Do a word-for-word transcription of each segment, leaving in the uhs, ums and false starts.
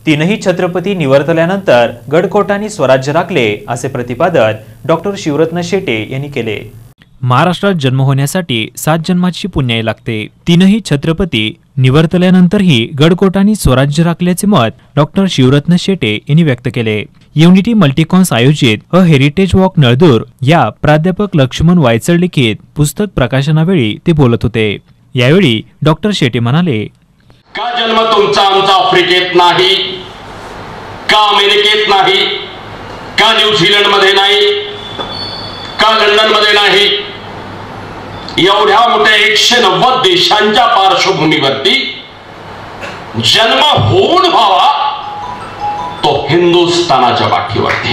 तीनही छत्रपती निवर्तल्यानंतर गडकोटांनी स्वराज्य राखले असे प्रतिपादन डॉक्टर शिवरत्न शेटे यांनी केले। महाराष्ट्रात जन्म होण्यासाठी सात जन्माची पुण्याई लागते। तीनही छत्रपती निवर्तल्यानंतरही गडकोटांनी स्वराज्य राखल्याचे मत डॉक्टर शिवरत्न शेटे यांनी व्यक्त केले। युनिटी मल्टीकॉन्स आयोजित अ हेरिटेज वॉक नळदूर या प्राध्यापक लक्ष्मण वायचळ लिखित पुस्तक प्रकाशनावेळी ते बोलत होते। यावेळी डॉक्टर शेटे म्हणाले, का जन्म तुमचा आमचा आफ्रिकेत नाही, का अमेरिकेत नाही, का न्यूझीलंड मध्ये नाही, का लंडन मध्ये नाही, एवढ्या मोठ्या एकशे नव्वद देशांच्या पार्श्वभूमीवरती जन्म होऊन व्हावा तो हिंदुस्थानाच्या पाठीवरती।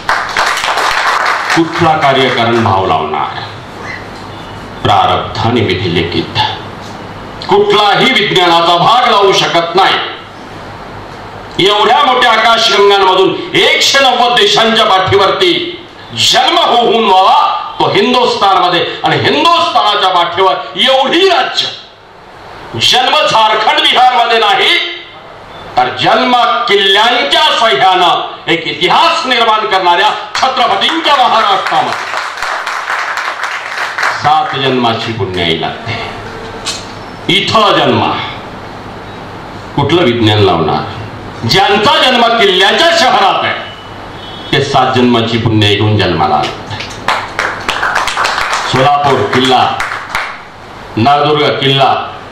कुठला कार्यकरण भाव लावणार, प्रारब्ध आणि विधी लिखित कुठलाही विज्ञानाचा भाग लावू शकत नाही। एवढ्या मोठ्या आकाशगंगांमधून एकशे नव्वद देशांच्या पाठीवरती जन्म होऊन व्हावा तो हिंदुस्थानमध्ये, आणि हिंदुस्थानाच्या पाठीवर एवढी राज्य, जन्म झारखंड बिहार मध्ये नाही तर जन्म किल्ल्यांच्या सह्यानं एक इतिहास निर्माण करणाऱ्या छत्रपतींच्या महाराष्ट्रामध्ये सात जन्माची पुण्याई लागते। इथं जन्म कुठलं विज्ञान लावणार? ज्यांचा जन्म किल्ल्याच्या शहरात आहे ते सात जन्माची पुण्याई घेऊन जन्माला आले। सोलापूर किल्ला, नळदुर्ग किल्ला,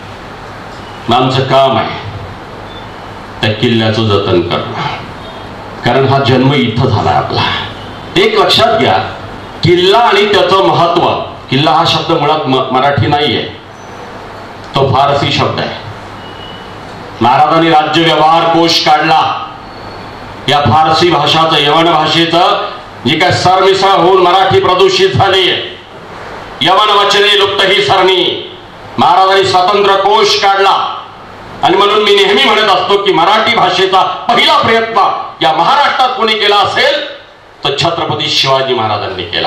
आमचं काम आहे त्या किल्ल्याचं जतन करणं, कारण हा जन्म इथं झाला आपला। एक लक्षात घ्या, किल्ला आणि त्याचं महत्व, किल्ला हा शब्द मुळात मराठी नाहीये, तो फारसी शब्द आहे। महाराजांनी राज्य व्यवहार कोश काढला, या फारसी भाषाचं, यवन भाषेचं जी काय सरमिसळ होऊन मराठी प्रदूषित झाली आहे, यवन वचने लुप्त ही सरणी, महाराजांनी स्वतंत्र कोश काढला। आणि म्हणून मी नेहमी म्हणत असतो की मराठी भाषेचा पहिला प्रयत्न या महाराष्ट्रात कोणी केला असेल तर छत्रपती शिवाजी महाराजांनी केला।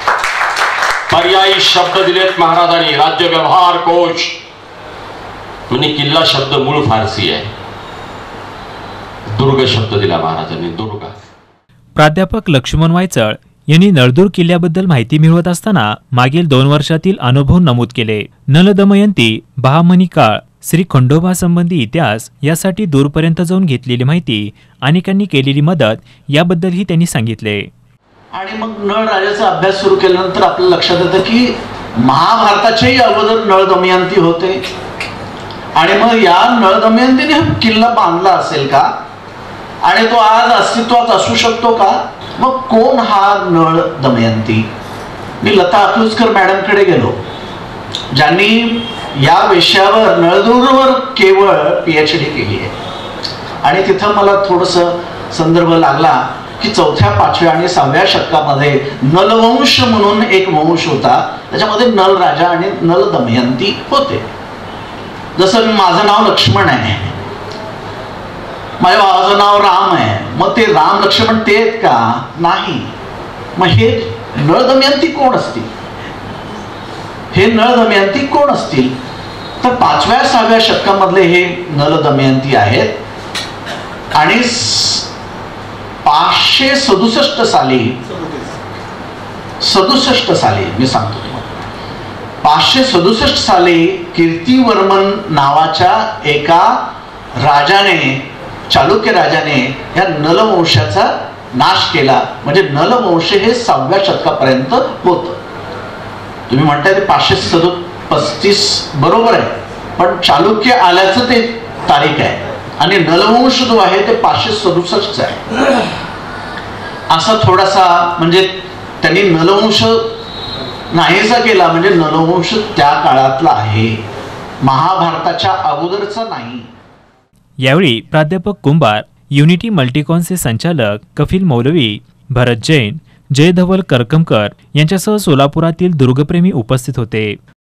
पर्यायी शब्द दिलेत महाराजांनी, राज्य व्यवहार कोश, म्हणजे किल्ला शब्द मूळ फारसी आहे, दुर्ग शब्द दिला महाराजांनी, दुर्ग। प्राध्यापक लक्ष्मण वायचळ यांनी नळदूर किल्ल्याबद्दल माहिती मिळवत असताना मागील दोन वर्षातील अनुभव नमूद केले। नल दमयंती, बहामनी काळ, श्री खंडोबा संबंधी इतिहास यासाठी दूरपर्यंत जाऊन घेतलेली माहिती, अनेकांनी केलेली मदत याबद्दलही त्यांनी सांगितले। आणि मग नळ राजाचा अभ्यास सुरू केल्यानंतर आपल्या लक्षात येतं की महाभारताच्याही अगोदर नळ दमयंती होते, आणि मग या नळ दमयंतीने हा किल्ला बांधला असेल का, आणि तो आज अस्तित्वात असू शकतो का? मग कोण हा नळ दमयंती? मी लता अकलूजकर मॅडमकडे गेलो, ज्यांनी या विषयावर नळदूरवर केवळ पीएचडी केली आहे, आणि तिथं मला थोडस संदर्भ लागला की चौथ्या पाचव्या आणि सहाव्या शतकामध्ये नलवंश म्हणून एक वंश होता, त्याच्यामध्ये नल राजा आणि नल दमयंती होते। जसं माझं नाव लक्ष्मण आहे, माझ्या भावाचं नाव राम आहे, मग ते राम लक्ष्मण ते आहेत का? नाही। मग हे नळ दमयंती कोण असतील? हे नळ दमयंती कोण असतील? तर पाचव्या सहाव्या शतकामधले हे नल दमयंती आहेत, आणि पाचशे सदुसष्ट साली सदुसष्ट साली मी सांगतो पाचशे सदुसष्ट साली कीर्तिवर्मन नावाच्या एका राजाने, चालुक्य राजाने या नलवंशाचा नाश केला। म्हणजे नलवंश हे सहाव्या शतकापर्यंत होत। तुम्ही म्हणताय ते पाचशे सदु पस्तीस बरोबर आहे, पण चालुक्य आल्याचं ते तारीख आहे, आणि नलवंश जो आहे ते पाचशे सदुसष्ट आहे। असा थोडासा म्हणजे त्यांनी नलवंश नाहीसा केला, म्हणजे नलवंश त्या काळातला आहे, महाभारताच्या अगोदरचा नाही। यावेळी प्राध्यापक कुंभार, युनिटी मल्टीकॉन्सचे संचालक कफिल मौलवी, भरत जैन, जय धवल करकमकर यांच्यासह सोलापुरातील दुर्गप्रेमी उपस्थित होते।